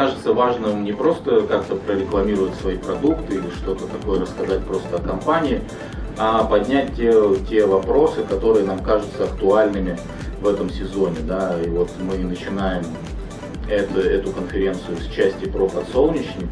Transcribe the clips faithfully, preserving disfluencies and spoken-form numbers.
кажется важным не просто как-то прорекламировать свои продукты или что-то такое рассказать просто о компании, а поднять те, те вопросы, которые нам кажутся актуальными в этом сезоне. Да? И вот мы начинаем эту, эту конференцию с части про подсолнечник.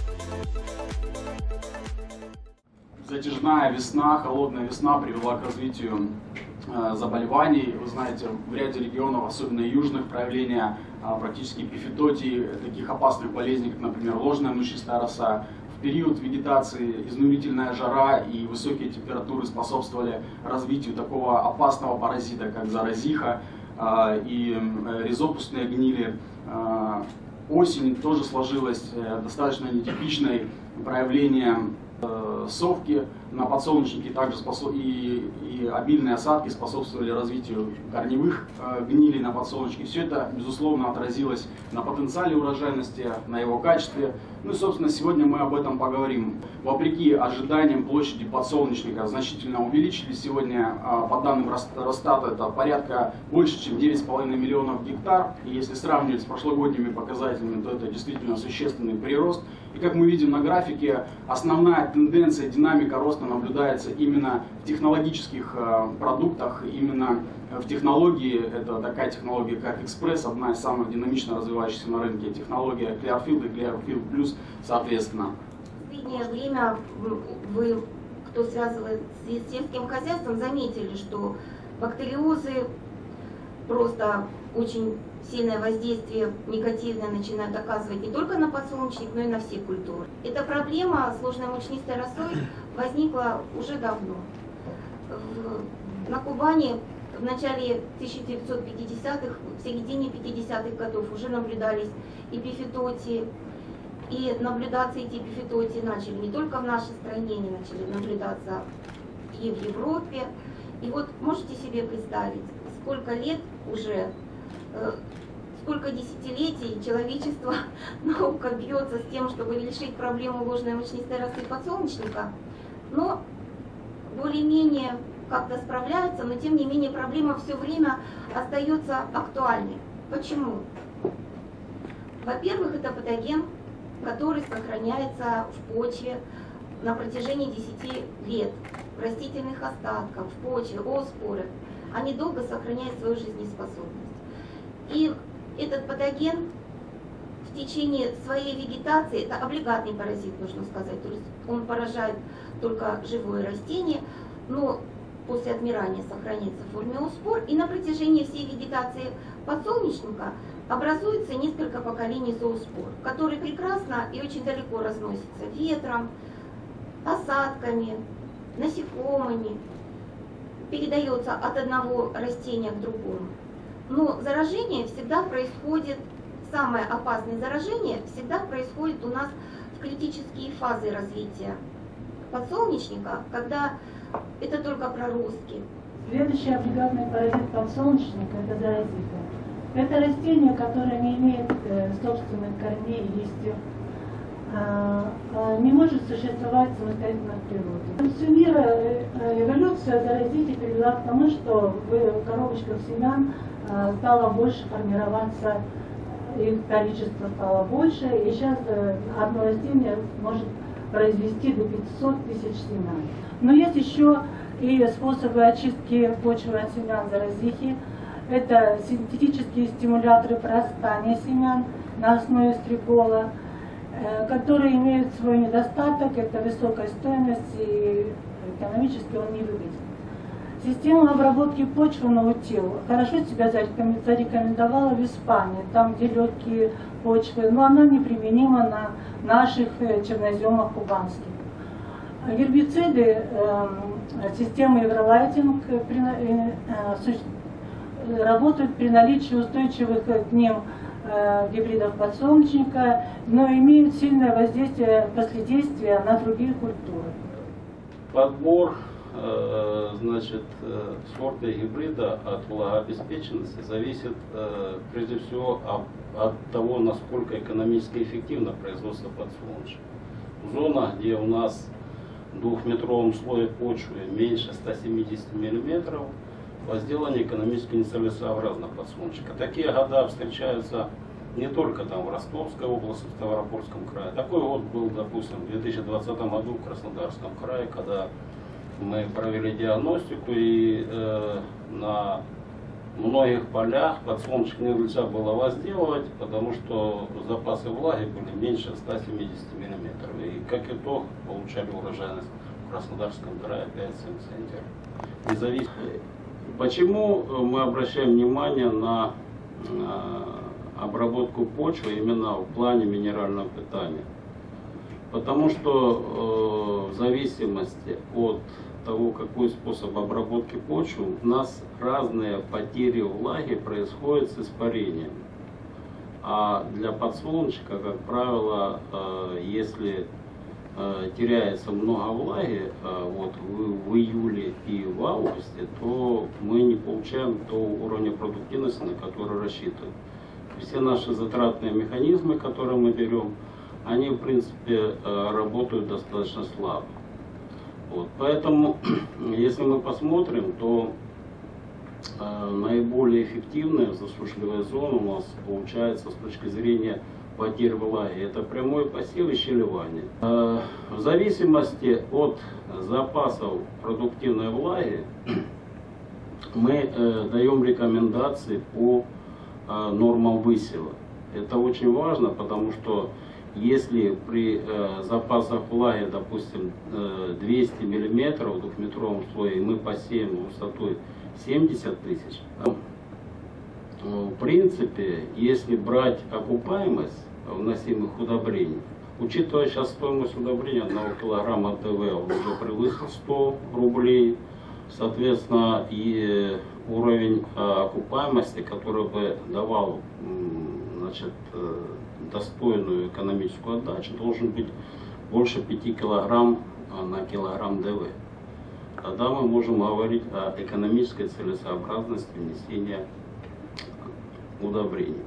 Затяжная весна, холодная весна привела к развитию э, заболеваний. Вы знаете, в ряде регионов, особенно южных, проявления э, практически эпифитотии, таких опасных болезней, как, например, ложная мучнистая роса. В период вегетации изнурительная жара и высокие температуры способствовали развитию такого опасного паразита, как заразиха э, и э, ризопустные гнили. Э, осень тоже сложилась э, достаточно нетипичной, проявление совки на подсолнечнике также способ... и, и обильные осадки способствовали развитию корневых э, гнилей на подсолнечнике. Все это, безусловно, отразилось на потенциале урожайности, на его качестве. Ну и, собственно, сегодня мы об этом поговорим. Вопреки ожиданиям, площади подсолнечника значительно увеличились. Сегодня, э, по данным Росстата, это порядка больше, чем девять с половиной миллионов гектар. И если сравнивать с прошлогодними показателями, то это действительно существенный прирост. И как мы видим на графике, основная тенденция, динамика роста наблюдается именно в технологических э, продуктах, именно в технологии. Это такая технология, как Экспресс, одна из самых динамично развивающихся на рынке. Технология Clearfield и Clearfield Plus, соответственно. В последнее время вы, кто связывает с сельским хозяйством, заметили, что бактериозы просто очень сильное воздействие негативное начинают оказывать не только на подсолнечник, но и на все культуры. Эта проблема с ложной мучнистой росой возникла уже давно. На Кубани в начале тысяча девятьсот пятидесятых, в середине пятидесятых годов уже наблюдались эпифитотии. И наблюдаться эти эпифитотии начали не только в нашей стране, они начали наблюдаться и в Европе. И вот можете себе представить, сколько лет уже, сколько десятилетий человечество, наука бьется с тем, чтобы решить проблему ложной мучнистой росы подсолнечника, но более-менее как-то справляются, но тем не менее проблема все время остается актуальной. Почему? Во-первых, это патоген, который сохраняется в почве на протяжении десяти лет, в растительных остатках, в почве, ооспорах. Они долго сохраняют свою жизнеспособность. И этот патоген в течение своей вегетации, это облигатный паразит, нужно сказать, то есть он поражает только живое растение, но после отмирания сохраняется в форме ооспор, и на протяжении всей вегетации подсолнечника образуется несколько поколений зооспор, которые прекрасно и очень далеко разносятся ветром, осадками, насекомыми, передается от одного растения к другому. Но заражение всегда происходит, самое опасное заражение всегда происходит у нас в критические фазы развития подсолнечника, когда это только проростки. Следующий облигатный паразит подсолнечника – это заразиха. Это растение, которое не имеет э, собственных корней и листьев, э, э, не может существовать самостоятельно в природе. Всю мир э, эволюция заразихи привела к тому, что в коробочках семян э, стало больше формироваться, их количество стало больше, и сейчас э, одно растение может произвести до пятисот тысяч семян. Но есть еще и способы очистки почвы от семян заразихи. Это синтетические стимуляторы прорастания семян на основе стригола, которые имеют свой недостаток, это высокая стоимость и экономически он не выгоден. Система обработки почвы наутил хорошо себя зарекомендовала в Испании, там где легкие почвы, но она неприменима на наших черноземах кубанских. Гербициды э, системы Евролайтинг э, э, работают при наличии устойчивых к ним э, гибридов подсолнечника, но имеют сильное воздействие, последействия на другие культуры. Подбор э, значит, э, сорта и гибрида от влагообеспеченности зависит э, прежде всего от, от того, насколько экономически эффективно производство подсолнечника. Зона, где у нас в двухметровом слое почвы меньше ста семидесяти миллиметров, возделание экономически нецелесообразно подсолнечника. Такие года встречаются не только там в Ростовской области, в Ставропольском крае. Такой год был, допустим, в две тысячи двадцатом году в Краснодарском крае, когда мы провели диагностику, и э, на многих полях подсолнечник нельзя было возделывать, потому что запасы влаги были меньше ста семидесяти миллиметров. И как итог получали урожайность в Краснодарском крае пять-семь центнеров. Независимо. Почему мы обращаем внимание на обработку почвы именно в плане минерального питания? Потому что э, в зависимости от того, какой способ обработки почвы, у нас разные потери влаги происходят с испарением. А для подсолнечника, как правило, э, если э, теряется много влаги э, вот, в, в июле и в августе, то мы не получаем того уровня продуктивности, на который рассчитываем. Все наши затратные механизмы, которые мы берем, они в принципе э, работают достаточно слабо. Вот, поэтому, если мы посмотрим, то э, наиболее эффективная засушливая зона у нас получается с точки зрения потерь влаги. Это прямой посев и щелевание. Э, в зависимости от запасов продуктивной влаги мы э, даем рекомендации по э, нормам высева. Это очень важно, потому что если при э, запасах влаги, допустим, э, двести миллиметров в двухметровом слое, мы посеем высотой семьдесят тысяч, то, э, в принципе, если брать окупаемость вносимых удобрений, учитывая сейчас стоимость удобрения одного килограмма ТВ, он уже превысил сто рублей, соответственно, и уровень э, окупаемости, который бы давал, э, значит, э, достойную экономическую отдачу, должен быть больше пяти килограмм на килограмм ДВ. Тогда мы можем говорить о экономической целесообразности внесения удобрений.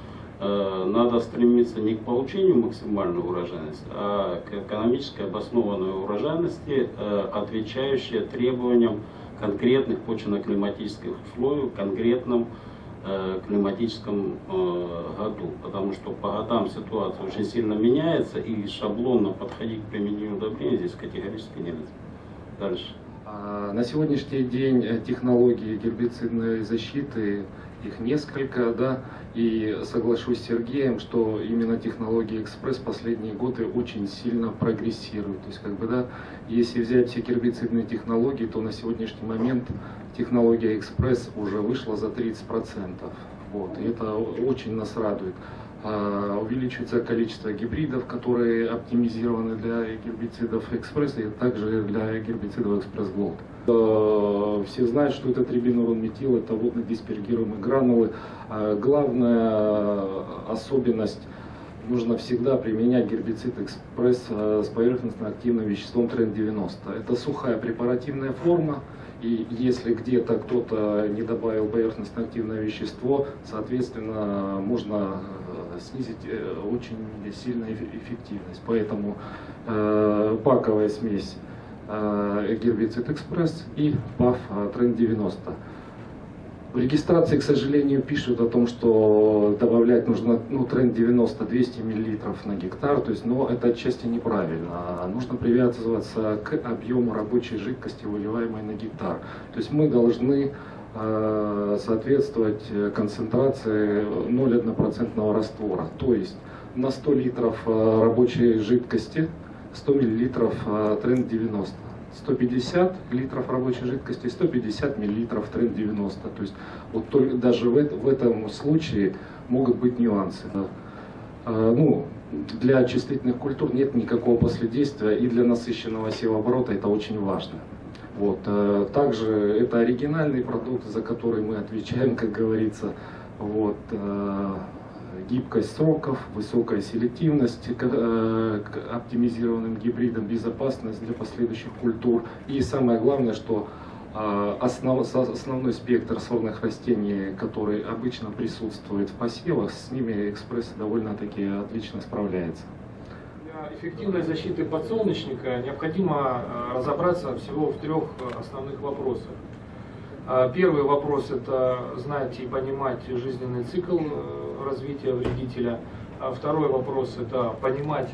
Надо стремиться не к получению максимальной урожайности, а к экономической обоснованной урожайности, отвечающей требованиям конкретных почвенно-климатических условий, конкретным климатическом э, году, потому что по годам ситуация очень сильно меняется, и шаблонно подходить к применению удобрений здесь категорически нельзя. Дальше. На сегодняшний день технологии гербицидной защиты, их несколько, да, и соглашусь с Сергеем, что именно технологии экспресс последние годы очень сильно прогрессируют. То есть, как бы, да, если взять все гербицидные технологии, то на сегодняшний момент технология экспресс уже вышла за тридцать процентов. Вот, и это очень нас радует. А, увеличивается количество гибридов, которые оптимизированы для гербицидов экспресс, и также для гербицидов экспресс голд. Все знают, что это трибинурон метил, это водно диспергируемые гранулы. А, главная особенность: нужно всегда применять гербицид экспресс с поверхностно-активным веществом тренд девяносто. Это сухая препаративная форма. И если где-то кто-то не добавил поверхностно-активное вещество, соответственно, можно снизить очень сильно эффективность. Поэтому э, паковая смесь э, гербицид экспресс и паф тренд девяносто. В регистрации, к сожалению, пишут о том, что добавлять нужно, ну, тренд девяносто двести миллилитров на гектар, то есть, но это отчасти неправильно. Нужно привязываться к объему рабочей жидкости, выливаемой на гектар. То есть мы должны э, соответствовать концентрации ноль целых одна десятая процента раствора. То есть на сто литров рабочей жидкости сто миллилитров тренд девяносто. сто пятьдесят литров рабочей жидкости, сто пятьдесят миллилитров тренд девяносто. То есть вот только даже в, это, в этом случае могут быть нюансы. А, ну, для чувствительных культур нет никакого последействия, и для насыщенного севооборота это очень важно. Вот. А, также это оригинальный продукт, за который мы отвечаем, как говорится. Вот. А, гибкость сроков, высокая селективность к, э, к оптимизированным гибридам, безопасность для последующих культур. И самое главное, что э, основ, основной спектр сорных растений, который обычно присутствует в посевах, с ними экспресс довольно-таки отлично справляется. Для эффективной защиты подсолнечника необходимо разобраться всего в трех основных вопросах. Первый вопрос – это знать и понимать жизненный цикл развития вредителя. Второй вопрос – это понимать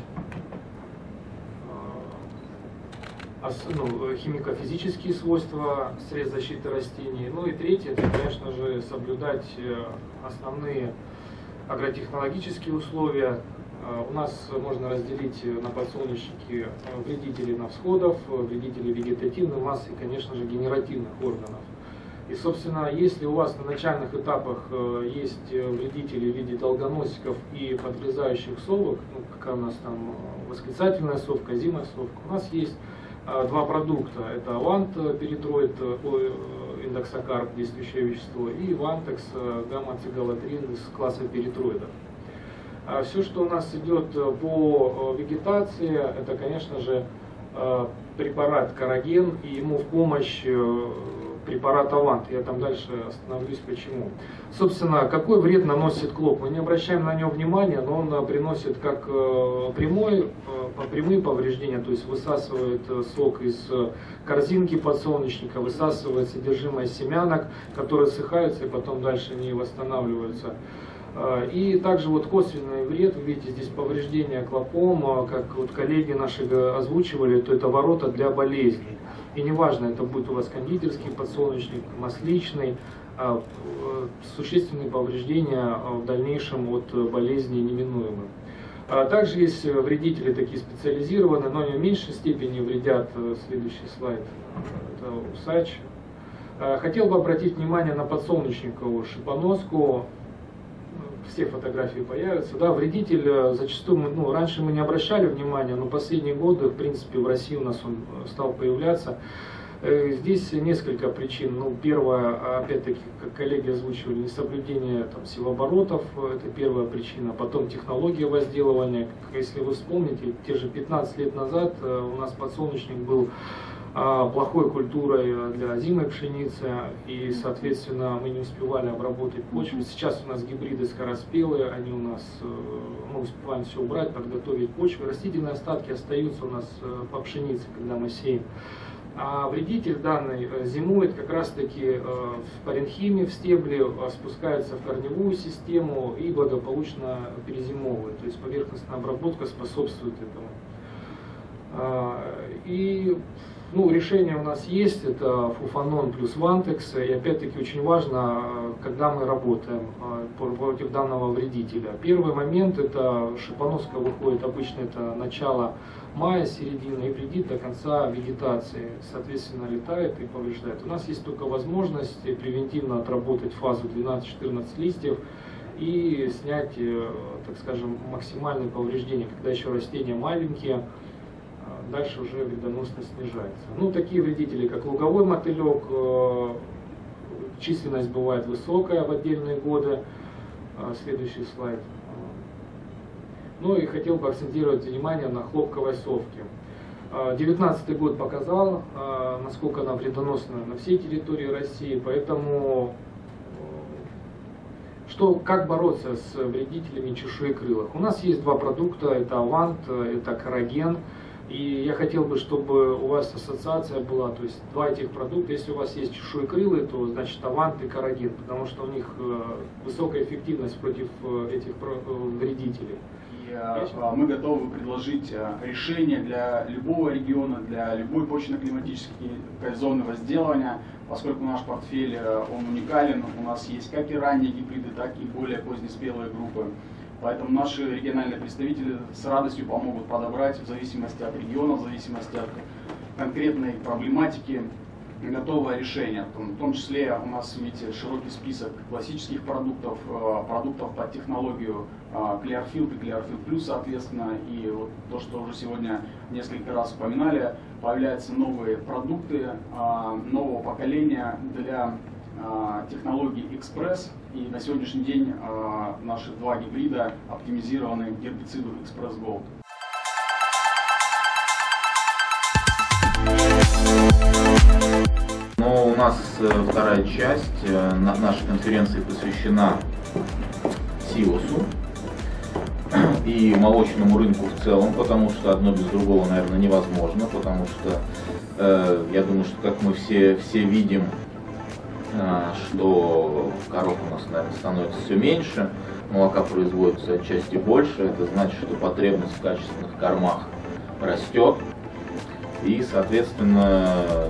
ну, химико-физические свойства средств защиты растений. Ну и третье – это, конечно же, соблюдать основные агротехнологические условия. У нас можно разделить на подсолнечники вредители на всходов, вредители вегетативной массы и, конечно же, генеративных органов. И, собственно, если у вас на начальных этапах есть вредители в виде долгоносиков и подгрызающих совок, ну, какая у нас там восклицательная совка, озимая совка, у нас есть два продукта. Это Авант перитроид, индоксокарп, действующее вещество, и Вантекс гамма-цигалатрин из класса перитроидов. Все, что у нас идет по вегетации, это, конечно же, препарат Караген и ему в помощь препарат Авант. Я там дальше остановлюсь почему. Собственно, какой вред наносит клоп? Мы не обращаем на него внимания, но он приносит как прямой, прямые повреждения, то есть высасывает сок из корзинки подсолнечника, высасывает содержимое семянок, которые ссыхаются и потом дальше не восстанавливаются. И также вот косвенный вред, вы видите здесь повреждения клопом, как вот коллеги наши озвучивали, то это ворота для болезней. И неважно, это будет у вас кондитерский подсолнечник, масличный, существенные повреждения в дальнейшем от болезней неминуемы. Также есть вредители такие специализированные, но они в меньшей степени вредят. Следующий слайд, это усач. Хотел бы обратить внимание на подсолнечниковую шипоноску. Все фотографии появятся. Да, вредитель зачастую, мы, ну, раньше мы не обращали внимания, но последние годы, в принципе, в России у нас он стал появляться. Здесь несколько причин. Ну, первое, опять-таки, как коллеги озвучивали, несоблюдение там, севооборотов, это первая причина. Потом технология возделывания. Если вы вспомните, те же пятнадцать лет назад у нас подсолнечник был плохой культурой для озимой пшеницы, и, соответственно, мы не успевали обработать почву. Сейчас у нас гибриды скороспелые, они у нас, мы успеваем все убрать, подготовить почву. Растительные остатки остаются у нас по пшенице, когда мы сеем. А вредитель данный зимует как раз-таки в паренхиме, в стебле, спускается в корневую систему и благополучно перезимовывает. То есть поверхностная обработка способствует этому. И ну, решение у нас есть, это фуфанон плюс Вантекс, и опять-таки очень важно, когда мы работаем против данного вредителя. Первый момент, это шипоноска выходит, обычно это начало мая, середина, и вредит до конца вегетации, соответственно, летает и повреждает. У нас есть только возможность превентивно отработать фазу двенадцать-четырнадцать листьев и снять, так скажем, максимальные повреждения, когда еще растения маленькие. Дальше уже вредоносность снижается. Ну, такие вредители, как луговой мотылек, численность бывает высокая в отдельные годы. Следующий слайд. Ну и хотел бы акцентировать внимание на хлопковой совке. две тысячи девятнадцатый год показал, насколько она вредоносна на всей территории России, поэтому что, как бороться с вредителями чешуекрылых? У нас есть два продукта, это Авант, это Караген. И я хотел бы, чтобы у вас ассоциация была, то есть два этих продукта, если у вас есть чешуекрылые, то значит Авант и Караген, потому что у них высокая эффективность против этих вредителей. И мы готовы предложить решение для любого региона, для любой почвенно-климатической зоны возделывания, поскольку наш портфель он уникален, у нас есть как и ранние гибриды, так и более позднеспелые группы. Поэтому наши региональные представители с радостью помогут подобрать в зависимости от региона, в зависимости от конкретной проблематики готовое решение. В том числе у нас, видите, широкий список классических продуктов, продуктов под технологию Clearfield и Clearfield Plus, соответственно. И вот то, что уже сегодня несколько раз упоминали, появляются новые продукты нового поколения для технологии Express. И на сегодняшний день э, наши два гибрида оптимизированы гербицидом Express Gold. Но у нас э, вторая часть э, на нашей конференции посвящена силосу и молочному рынку в целом, потому что одно без другого, наверное, невозможно, потому что э, я думаю, что как мы все, все видим, что коров у нас, наверное, становится все меньше, молока производится отчасти больше, это значит, что потребность в качественных кормах растет, и, соответственно,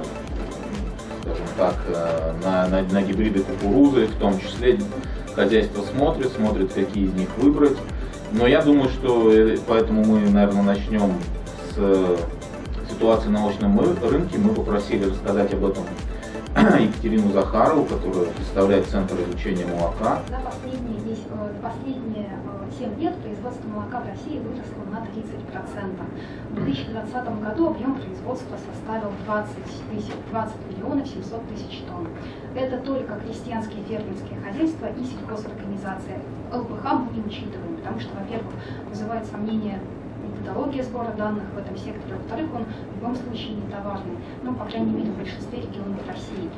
скажем так, на, на, на гибриды кукурузы, в том числе, хозяйство смотрит, смотрит, какие из них выбрать. Но я думаю, что поэтому мы, наверное, начнем с ситуации на молочном рынке. Мы попросили рассказать об этом Екатерину Захарову, которая представляет Центр изучения молока. За последние, последние семь лет производство молока в России выросло на тридцать процентов. В две тысячи двадцатом году объем производства составил двадцать миллионов семьсот тысяч тонн. Это только крестьянские фермерские хозяйства и сельхозорганизации. ЛПХ мы не учитываем, потому что, во-первых, вызывает сомнения методология сбора данных в этом секторе, во-вторых, он в любом случае не товарный, ну, по крайней мере, в большинстве регионов России.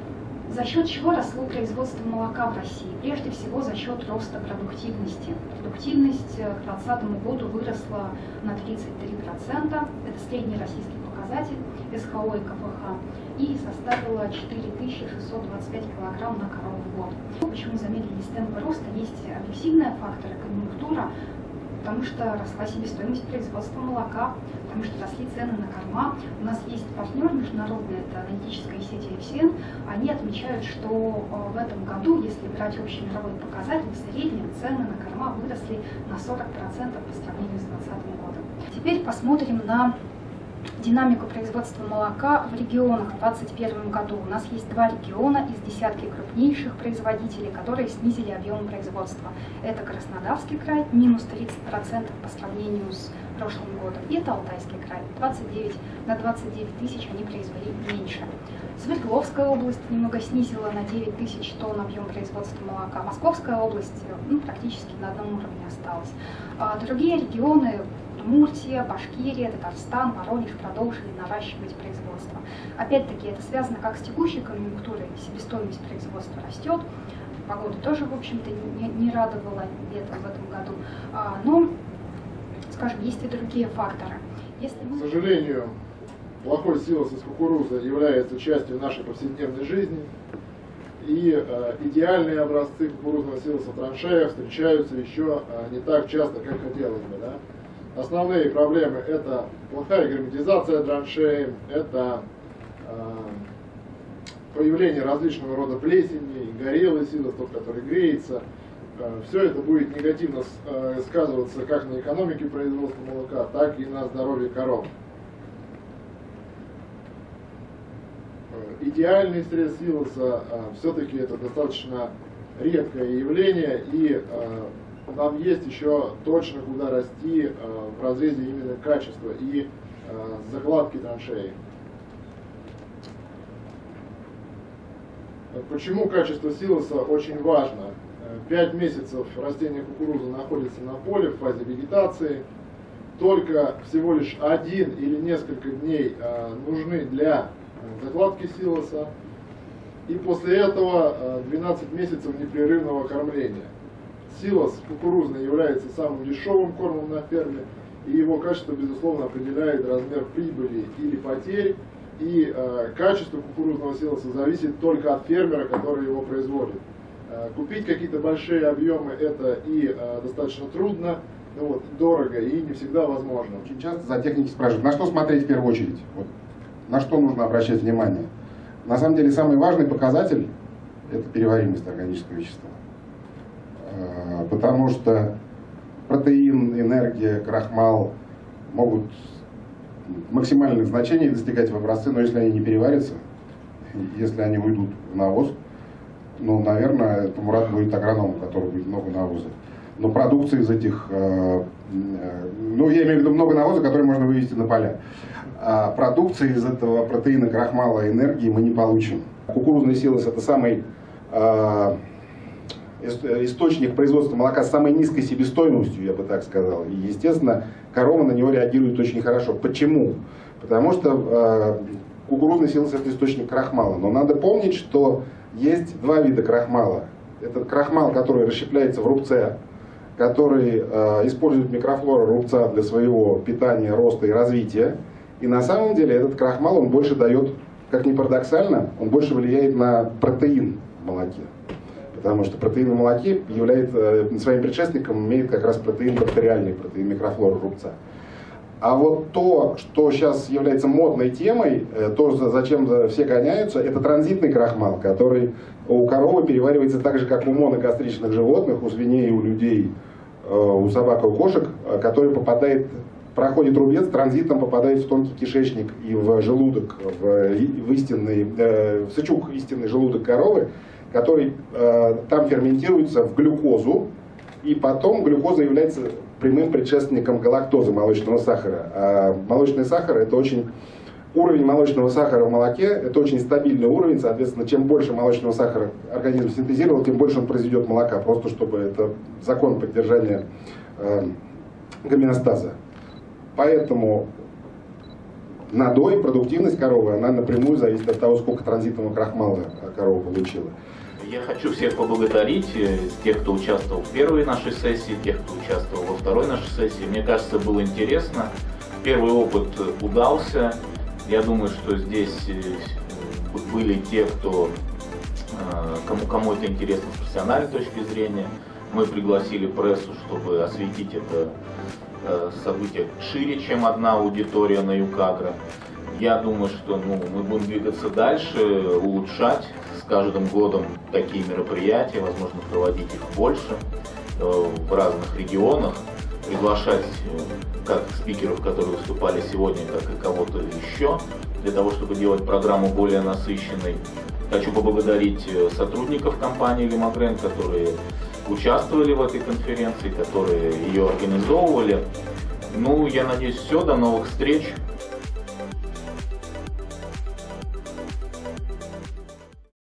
За счет чего росло производство молока в России? Прежде всего за счет роста продуктивности. Продуктивность к две тысячи двадцатому году выросла на тридцать три процента, это средний российский показатель СХО и КПХ, и составила четыре тысячи шестьсот двадцать пять килограмм на корову в год. Почему замедлились темпы роста? Есть объективные факторы, конъюнктура, потому что росла себестоимость производства молока, потому что росли цены на корма. У нас есть партнер международный, это аналитическая сеть ай эф си эн. Они отмечают, что в этом году, если брать общий мировой показатель, в среднем цены на корма выросли на сорок процентов по сравнению с две тысячи двадцатым годом. Теперь посмотрим на динамику производства молока в регионах в две тысячи двадцать первом году. У нас есть два региона из десятки крупнейших производителей, которые снизили объем производства. Это Краснодарский край, минус тридцать процентов по сравнению с прошлым годом, и это Алтайский край, двадцать девять, на двадцать девять тысяч они произвели меньше. Свердловская область немного снизила на девять тысяч тонн объем производства молока. Московская область ну, практически на одном уровне осталась. А другие регионы, Удмуртия, Башкирия, Татарстан, Воронеж продолжили наращивать производство. Опять-таки это связано как с текущей конъюнктурой, себестоимость производства растет, погода тоже, в общем-то, не, не радовала летом в этом году, а, но, скажем, есть и другие факторы. Если мы... К сожалению, плохой силос из кукурузы является частью нашей повседневной жизни, и э, идеальные образцы кукурузного силоса в траншеях встречаются еще э, не так часто, как хотелось бы. Да? Основные проблемы – это плохая герметизация траншеи, это э, появление различного рода плесени, горелый силос, тот, который греется. Э, все это будет негативно с, э, сказываться как на экономике производства молока, так и на здоровье коров. Э, идеальный срез силоса э, все-таки это достаточно редкое явление, и э, нам есть еще точно куда расти э, в разрезе именно качества и э, закладки траншеи. Почему качество силоса очень важно? Пять месяцев растение кукурузы находится на поле в фазе вегетации. Только всего лишь один или несколько дней э, нужны для закладки силоса. И после этого э, двенадцать месяцев непрерывного кормления. Силос кукурузный является самым дешевым кормом на ферме, и его качество, безусловно, определяет размер прибыли или потерь, и э, качество кукурузного силоса зависит только от фермера, который его производит. Э, купить какие-то большие объемы это и э, достаточно трудно, ну, вот, дорого и не всегда возможно. Очень часто зоотехники спрашивают, на что смотреть в первую очередь, вот, на что нужно обращать внимание. На самом деле самый важный показатель – это переваримость органического вещества. Потому что протеин, энергия, крахмал могут максимальных значений достигать в образце, но если они не переварятся, если они уйдут в навоз, ну, наверное, это мурад будет агрономом, у которого будет много навоза. Но продукции из этих, ну, я имею в виду много навоза, который можно вывести на поля. А продукции из этого протеина, крахмала, энергии мы не получим. Кукурузный силос – это самый источник производства молока с самой низкой себестоимостью, я бы так сказал. И, естественно, корова на него реагирует очень хорошо. Почему? Потому что э, кукурузный силос – это источник крахмала. Но надо помнить, что есть два вида крахмала. Это крахмал, который расщепляется в рубце, который э, использует микрофлора рубца для своего питания, роста и развития. И на самом деле этот крахмал, он больше дает, как ни парадоксально, он больше влияет на протеин. в молоке. Потому что протеин в молоке является, своим предшественником имеет как раз протеин бактериальный, протеин микрофлоры рубца. А вот то, что сейчас является модной темой, то, зачем все гоняются, это транзитный крахмал, который у коровы переваривается так же, как у моногастричных животных, у свиней, у людей, у собак и у кошек, который попадает, проходит рубец, транзитом попадает в тонкий кишечник и в желудок, в, в, истинный, в сычуг, истинный желудок коровы, который там ферментируется в глюкозу, и потом глюкоза является прямым предшественником галактозы, молочного сахара. А молочный сахар — это очень... Уровень молочного сахара в молоке — это очень стабильный уровень, соответственно, чем больше молочного сахара организм синтезировал, тем больше он произведет молока, просто чтобы это закон поддержания э, гомеостаза. Поэтому надой, продуктивность коровы, она напрямую зависит от того, сколько транзитного крахмала корова получила. Я хочу всех поблагодарить, тех, кто участвовал в первой нашей сессии, тех, кто участвовал во второй нашей сессии. Мне кажется, было интересно. Первый опыт удался. Я думаю, что здесь были те, кто, кому, кому это интересно с профессиональной точки зрения. Мы пригласили прессу, чтобы осветить это событие шире, чем одна аудитория на ЮКАГРО. Я думаю, что ну, мы будем двигаться дальше, улучшать с каждым годом такие мероприятия, возможно, проводить их больше в разных регионах, приглашать как спикеров, которые выступали сегодня, так и кого-то еще, для того, чтобы делать программу более насыщенной. Хочу поблагодарить сотрудников компании Лимагрен, которые участвовали в этой конференции, которые ее организовывали. Ну, я надеюсь, все, до новых встреч.